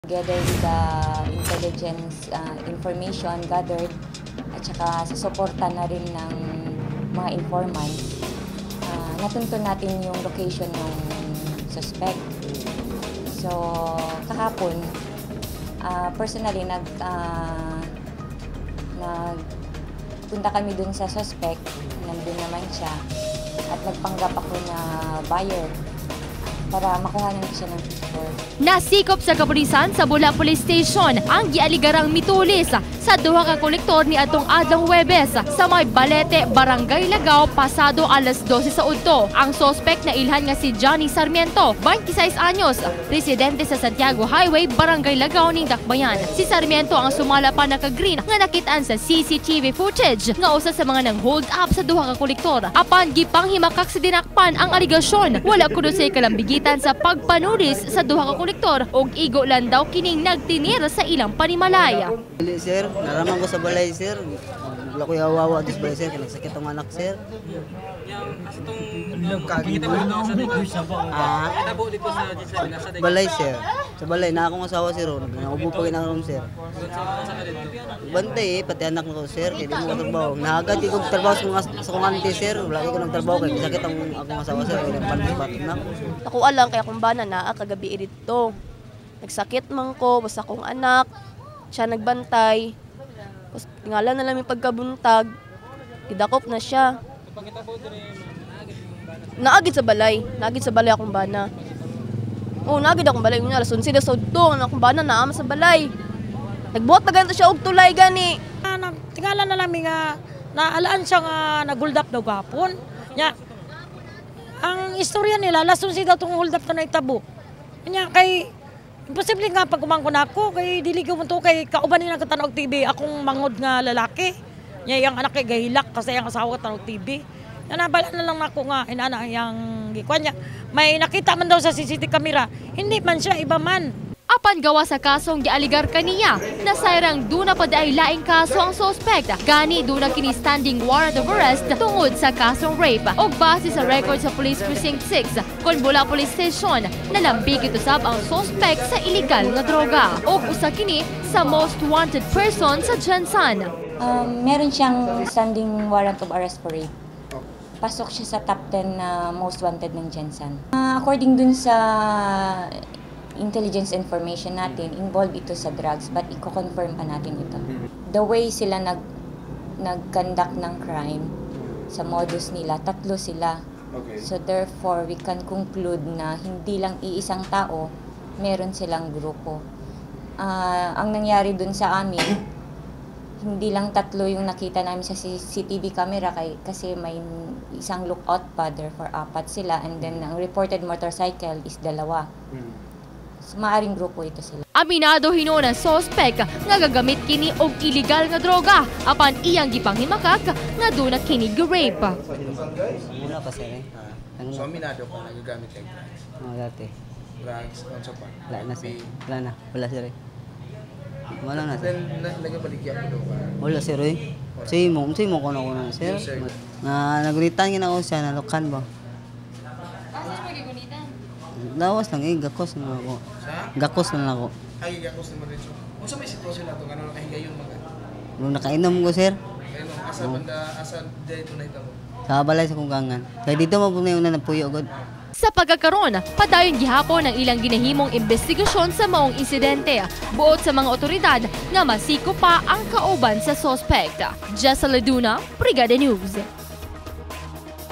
Together with the intelligence information gathered at saka sa suporta na rin ng mga informants, natuntun natin yung location ng suspect. So, kahapon, personally, nagpunta kami dun sa suspect, nandun naman siya, at nagpanggap ako na buyer para makuhanan siya ng picture. Nasikop sa kapulisan sa Bula Police Station ang gialigarang mitulis sa duha ka kolektor ni adtong adlong Huwebes sa may Balete, Barangay Lagaw, pasado alas 12 sa udto. Ang suspect na ilhan nga si Johnny Sarmiento, 26 anyos, residente sa Santiago Highway, Barangay Lagaw ning Dakbayan. Si Sarmiento ang sumala pa naka-green nga nakitaan sa CCTV footage nga usa sa mga nang hold up sa duha ka kolektor. Apan gipanghimakak sa dinakpan ang aligasyon, wala kuno say kalambigitan sa pagpanulis sa duha ka kolektor ug igo lang daw kining nagtinir sa ilang panimalaya. Dili sir, naraman ko sa balay sir. Wala ko yawawa dis balay sir, kaya nagsakit ang anak sir. Balay sir. Sa balay na akong asawa sir, naubo pa kin ang room sir. Bantay pati anak ko sir, kaya di mo katrabaho. Nahagad ko trabaho sa kong auntie sir, wala ko nagtrabaho kaya sakit ang akong asawa sir, kaya nagpalit na. Ako alang kaya kung bana na kagabi dito. Nagsakit man ko, basta akong anak, siya nagbantay. Tingala na lang yung pagkabuntag, idakop na siya. Naagid sa balay akong bana. Oo, naagid akong balay. Alas 11 na sa udto, akong bana naama sa balay. Nagbuhat na ganito siya og tulay gani. Tingala na lang nga, naalaan siya nga nag-hold up daw gapon. Nya, ang istorya nila, alas 11 daw itong hold up na itabo. Nya, kay imposible nga pag umangkon ako, kay diligaw mo to, kay kauban nila katanog TV, akong mangod nga lalaki. Nya, yung anak kay gahilak kasi yung asawa katanog TV. Nya, nabala na lang ako nga, inana yung gikuan niya. May nakita man daw sa CCTV camera, hindi man siya, iba man. Apan gawa sa kasong gialigar kaniya, nasayrang duna pa daay laing kaso ang suspect. Gani duna kini standing warrant of arrest tungod sa kasong rape. Og base sa record sa Police Precinct 6, Bula Police Station, nalambig ito sab ang suspect sa illegal nga droga. Og usa kini sa most wanted person sa Jensan. Meron siyang standing warrant of arrest for rape. Pasok siya sa top 10 na most wanted ng Jensan. According dun sa intelligence information natin, involved ito sa drugs, but i-confirm pa natin ito. The way sila nag-conduct ng crime, sa modus nila, 3 sila. Okay. So therefore, we can conclude na hindi lang iisang tao, meron silang grupo. Ang nangyari dun sa amin, hindi lang 3 yung nakita namin sa CCTV camera kasi may isang lookout pa, therefore 4 sila, and then ang reported motorcycle is 2. So, maaring grupo ito sila. Aminado hinuna suspect nga gagamit kini og illegal nga droga apan iyang gipanghimakak nga duna kini rape. Muna pa sir eh. So aminado ka nagagamit kay drugs? Oo, dati. Drugs, onso pa? Wala sir eh. Wala na sir. Then nagabaligyan mo daw ka? Wala sir eh. Simo ko na sir. Na nagunitan gina ko siya, nalukan ba? Lawas lang eh, gakos na ako. Gakos na ako. Ay, gakos naman rin siya. Kung sa may sitwasyon na ito, ano nakahigayon mga? Nung nakainom ko sir. Asa dito na ito? Sa balay sa kunggangan. Kaya dito mo po na yung napuyo agad. Sa pagkakaroon, padayon gihapon ang ilang ginahimong investigasyon sa maong insidente. Buot sa mga otoridad nga masiko pa ang kauban sa suspect. Jessa Laduna, Brigada News.